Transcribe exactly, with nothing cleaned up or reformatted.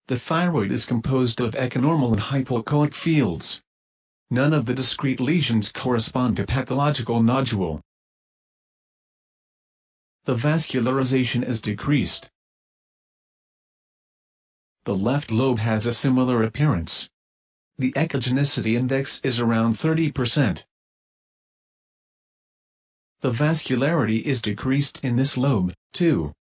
The thyroid is composed of echonormal and hypoechoic fields. None of the discrete lesions correspond to pathological nodule. The vascularization is decreased. The left lobe has a similar appearance. The echogenicity index is around thirty percent. The vascularity is decreased in this lobe, too.